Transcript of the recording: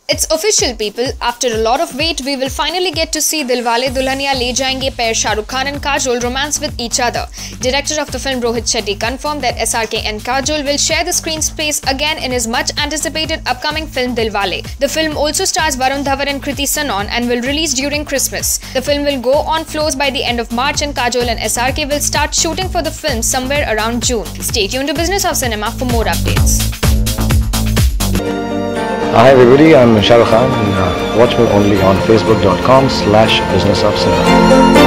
It's official, people. After a lot of wait, we will finally get to see Dilwale Dulhaniya Le Jayenge pair Shah Rukh Khan and Kajol romance with each other. Director of the film Rohit Shetty confirmed that SRK and Kajol will share the screen space again in his much anticipated upcoming film Dilwale. The film also stars Varun Dhawan and Kriti Sanon and will release during Christmas. The film will go on floors by the end of March and Kajol and SRK will start shooting for the film somewhere around June. Stay tuned to Business of Cinema for more updates. Hi everybody, I'm Shah Rukh Khan and watch me only on facebook.com/businessofcinema.